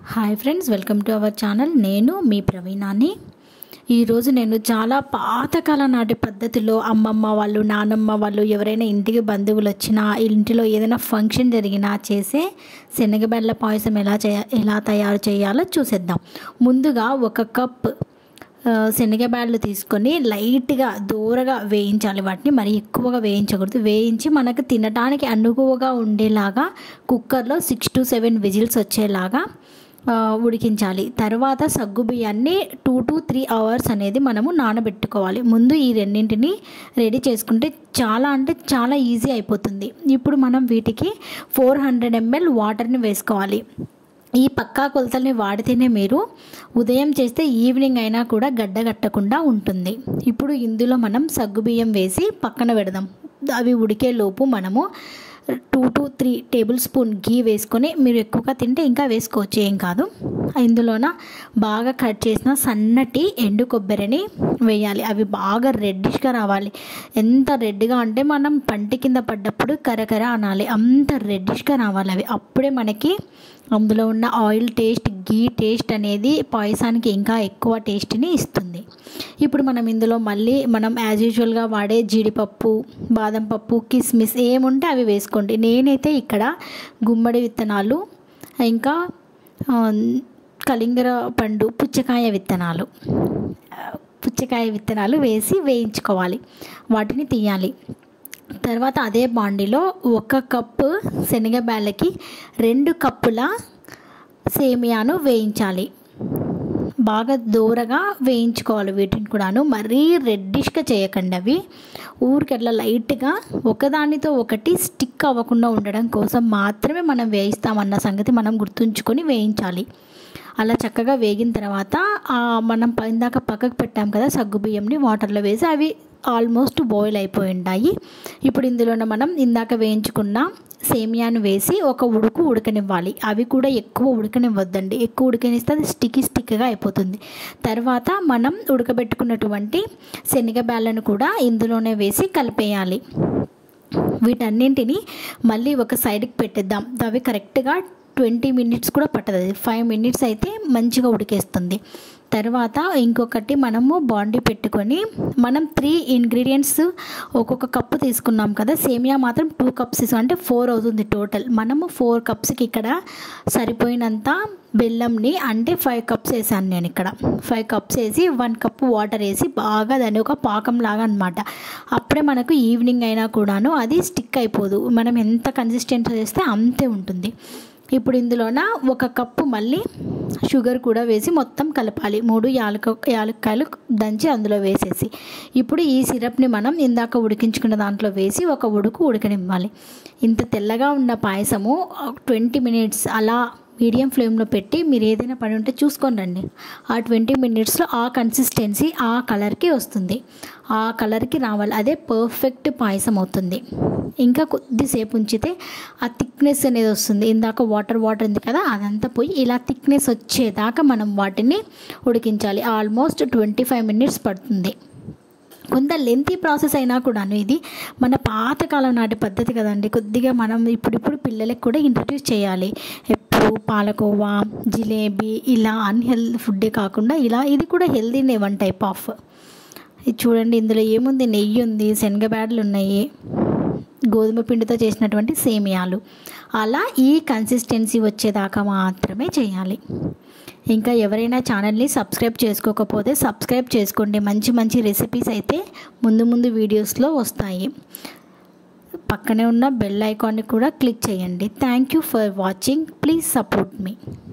Hi friends, welcome to our channel. నేను మీ ప్రవీణాని. ఈరోజు నేను చాలా పాతకాల నాటి పద్ధతిలో అమ్మమ్మ వాళ్ళు, నానమ్మ వాళ్ళు ఎవరైనా ఇంటికి బంధువులు వచ్చినా, ఇంటిలో ఏదైనా ఫంక్షన్ జరిగినా చేసే శనగబెల్ల పాయసం ఎలా తయారు చేయాలో చూసేద్దాం. ముందుగా 1 కప్ శనగబ్యాళ్ళు తీసుకొని లైట్గా దూరగా వేయించాలి. వాటిని మరి ఎక్కువగా వేయించకూడదు. వేయించి మనకు తినడానికి అనుకువగా ఉండేలాగా కుక్కర్లో 6 to 7 విజిల్స్ వచ్చేలాగా ఉడికించాలి. తర్వాత సగ్గుబియ్యాన్ని 2 to 3 అవర్స్ అనేది మనము నానబెట్టుకోవాలి. ముందు ఈ రెండింటిని రెడీ చేసుకుంటే చాలా ఈజీ అయిపోతుంది. ఇప్పుడు మనం వీటికి 400 ml వాటర్ని వేసుకోవాలి. ఈ పక్కా కొలతల్ని వాడితేనే మీరు ఉదయం చేస్తే ఈవినింగ్ అయినా కూడా గడ్డగట్టకుండా ఉంటుంది. ఇప్పుడు ఇందులో మనం సగ్గుబియ్యం వేసి పక్కన పెడదాం. అవి ఉడికేలోపు మనము 2 to 3 టేబుల్ స్పూన్ గీ వేసుకొని, మీరు ఎక్కువగా తింటే ఇంకా వేసుకోవచ్చు, ఏం కాదు. ఇందులోన బాగా కట్ చేసిన సన్నటి ఎండు కొబ్బరిని వేయాలి. అవి బాగా రెడ్డిష్గా రావాలి. ఎంత రెడ్గా అంటే మనం పంటి కింద పడ్డప్పుడు కరకర అనాలి, అంత రెడ్డిష్గా రావాలి అవి. అప్పుడే మనకి అందులో ఉన్న ఆయిల్ టేస్ట్, గీ టేస్ట్ అనేది పాయసానికి ఇంకా ఎక్కువ టేస్ట్ని ఇస్తుంది. ఇప్పుడు ఇందులో మళ్ళీ మనం యాజ్ యూజువల్గా వాడే జీడిపప్పు, బాదం పప్పు, కిస్మిస్ ఏముంటే అవి వేసుకోండి. నేనైతే ఇక్కడ గుమ్మడి విత్తనాలు, ఇంకా కలింగర పండు, పుచ్చకాయ విత్తనాలు వేసి వేయించుకోవాలి. వాటిని తీయాలి. తర్వాత అదే బాండిలో 1 కప్పు శనగబ్యాళ్ళకి 2 కప్పుల సేమియాను వేయించాలి. బాగా దూరగా వేయించుకోవాలి. వీటిని కూడాను మరీ రెడ్డిష్గా చేయకండి. అవి ఊరికట్లా లైట్గా ఒకదానితో ఒకటి స్టిక్ అవ్వకుండా ఉండడం కోసం మాత్రమే మనం వేయిస్తామన్న సంగతి మనం గుర్తుంచుకొని వేయించాలి. అలా చక్కగా వేగిన తర్వాత మనం ఇందాక పక్కకు పెట్టాం కదా సగ్గుబియ్యంని, వాటర్లో వేసి అవి ఆల్మోస్ట్ బాయిల్ అయిపోయి ఉంటాయి. ఇప్పుడు ఇందులోన మనం ఇందాక వేయించుకున్న సేమియాను వేసి ఒక ఉడకనివ్వాలి. అవి కూడా ఎక్కువ ఉడకనివ్వద్దండి. ఎక్కువ ఉడకనిస్తే అది స్టిక్గా అయిపోతుంది. తర్వాత మనం ఉడకబెట్టుకున్నటువంటి శనగబ్యాళ్ళను కూడా ఇందులోనే వేసి కలిపేయాలి. వీటన్నింటినీ మళ్ళీ ఒక సైడ్కి పెట్టేద్దాం. అవి కరెక్ట్గా 20 minutes కూడా పట్టదు. 5 minutes అయితే మంచిగా ఉడికేస్తుంది. తర్వాత ఇంకొకటి మనము బాండీ పెట్టుకొని, మనం 3 ఇంగ్రీడియంట్స్ ఒక్కొక్క కప్పు తీసుకున్నాం కదా, సేమియా మాత్రం 2 cups అంటే 4 అవుతుంది టోటల్. మనము 4 cupsకి ఇక్కడ సరిపోయినంత బెల్లంని, అంటే 5 cups వేసాను నేను ఇక్కడ. 5 cups వేసి 1 cup వాటర్ వేసి బాగా దాన్ని ఒక పాకం లాగా అనమాట. అప్పుడే మనకు ఈవినింగ్ అయినా కూడాను అది స్టిక్ అయిపోదు. మనం ఎంత కన్సిస్టెంట్ చేస్తే అంతే ఉంటుంది. ఇప్పుడు ఇందులోన 1 కప్పు మళ్ళీ షుగర్ కూడా వేసి మొత్తం కలపాలి. 3 యాలక్కాయలు దంచి అందులో వేసేసి, ఇప్పుడు ఈ సిరప్ని మనం ఇందాక ఉడికించుకున్న దాంట్లో వేసి ఒక ఉడకనివ్వాలి. ఇంత తెల్లగా ఉన్న పాయసము 20 minutes అలా మీడియం ఫ్లేమ్లో పెట్టి మీరు ఏదైనా పని ఉంటే చూసుకొని రండి. ఆ 20 minutesలో ఆ కన్సిస్టెన్సీ ఆ కలర్కి వస్తుంది. ఆ కలర్కి రావాలి. అదే పర్ఫెక్ట్ పాయసం అవుతుంది. ఇంకా కొద్దిసేపు ఉంచితే ఆ థిక్నెస్ అనేది వస్తుంది. ఇందాక వాటర్ ఉంది కదా, అదంతా పోయి ఇలా థిక్నెస్ వచ్చేదాకా మనం వాటిని ఉడికించాలి. ఆల్మోస్ట్ 25 minutes పడుతుంది. కొంత లెంతీ ప్రాసెస్ అయినా కూడాను ఇది మన పాతకాలం నాటి పద్ధతి కదండి. కొద్దిగా మనం ఇప్పుడు పిల్లలకు కూడా ఇంట్రడ్యూస్ చేయాలి. ఎప్పుడు పాలకోవా, జిలేబీ ఇలా అన్హెల్తీ ఫుడ్డే కాకుండా ఇది కూడా హెల్తీనే, 1 type ఆఫ్. ఇది చూడండి, ఇందులో ఏముంది, నెయ్యి ఉంది, శనగబ్యాళ్ళు ఉన్నాయి, గోధుమ పిండితో చేసినటువంటి సేమియాలు. అలా ఈ కన్సిస్టెన్సీ వచ్చేదాకా మాత్రమే చేయాలి. ఇంకా ఎవరైనా ఛానల్ని సబ్స్క్రైబ్ చేసుకోకపోతే సబ్స్క్రైబ్ చేసుకోండి. మంచి రెసిపీస్ అయితే ముందు వీడియోస్లో వస్తాయి. పక్కనే ఉన్న బెల్ ఐకాన్ని కూడా క్లిక్ చేయండి. Thank you for watching. Please support me.